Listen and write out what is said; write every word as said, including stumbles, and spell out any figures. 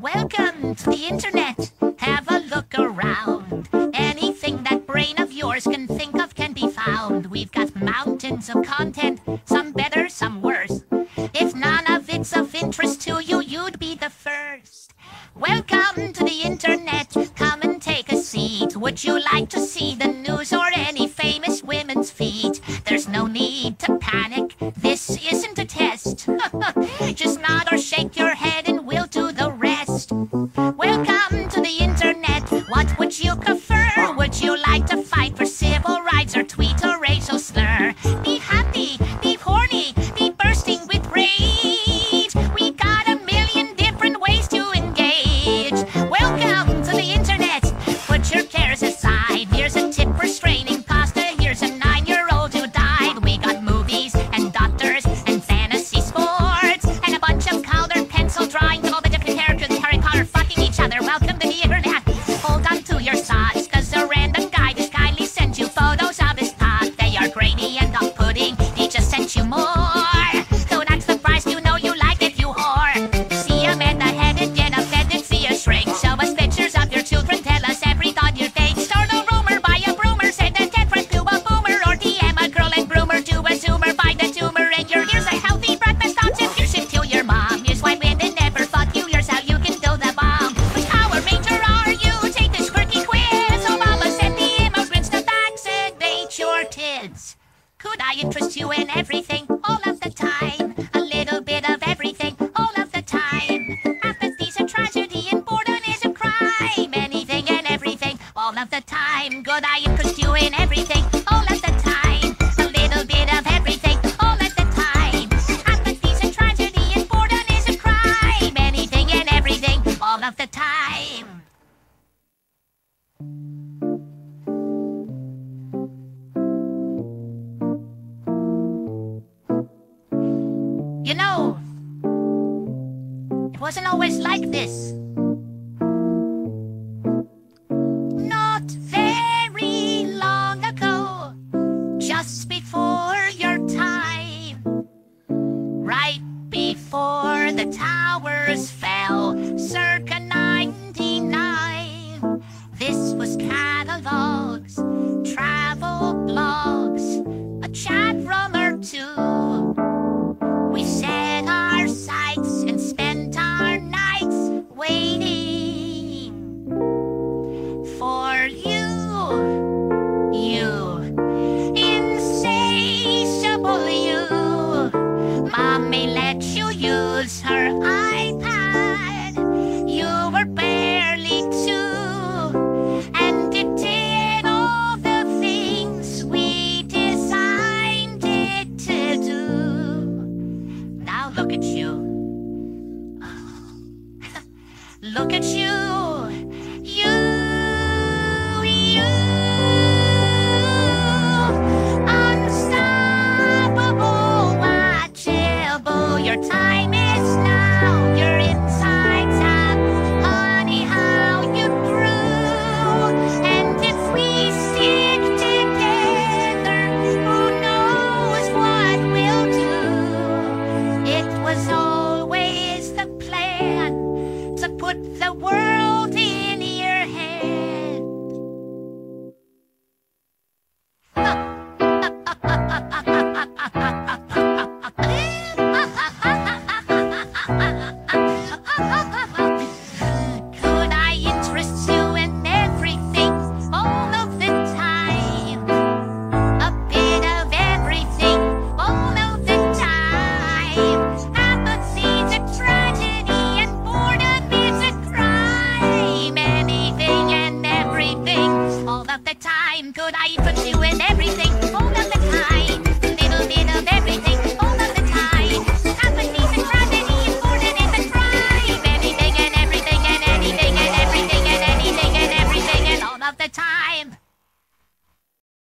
Welcome to the internet. Have a look around. Anything that brain of yours can think of can be found. We've got mountains of content, some better, some worse. If none of it's of interest to you, you'd be the first. Welcome to the internet. Come and take a seat. Would you like to see the news or any famous women's feet? There's no need to panic. This isn't a test. Just nod or shake your head and we'll do the rest. Welcome to the internet. What would you prefer? Would you like to fight for civil rights or tweet a racial slur? Be happy, be horny, be bursting with rage. We got a million different ways to engage. Welcome to the internet. Put your cares aside. Here's a tip for straining pasta. Here's a nine-year-old who died. We got movies and doctors and fantasy sports and a bunch of colored pencil drawings of all the different characters in Harry Potter fucking each other. Welcome to the internet. Hold on to your socks, cause a random guy just kindly sent you photos of his cock. They are grainy and off-putting. He just sent you more. So that's the price, you know you like it, you whore. See a man headed, get offended, see a shrink. Show us pictures of your children, tell us every thought you think. Start a rumor, buy a broomer, send a tetra to a boomer, or D M a girl and groomer to a zoomer, buy the tumor in your ears. A healthy breakfast option, you should tell your mom. Here's why women never fuck you, here's how you can do the bomb. Which Power Ranger are you? Take this quirky quiz. Obama sent the emails, rinse the facts, and bait your tits. Could I interest you in everything, all of the time? A little bit of everything, all of the time. Apathy's a tragedy and boredom is a crime. Anything and everything, all of the time. Could I interest you in everything, all of the time? A little bit of everything, all of the time. Apathy's a tragedy and boredom is a crime. Anything and everything, all of the time. You know, it wasn't always like this. Not very long ago, just before your time, right before the towers fell, circa ninety-nine. This was catalogs, travel blogs, a chat room or two. We set our sights and spent our nights waiting for you, you, insatiable you. Mommy let you use her iPad. You were barely two, and it did all the things we designed it to do. Now look at you. Look at you. You, you. Unstoppable, watchable. Your time is now. Your insides out. Honey, how you grew. And if we stick together, who knows what we'll do. It was always the plan to put the world in your head. Could I interest you in everything, all of the time? A bit of everything, all of the time. Apathy's a tragedy and boredom is a crime. Anything and everything, all of the time. Could I put you in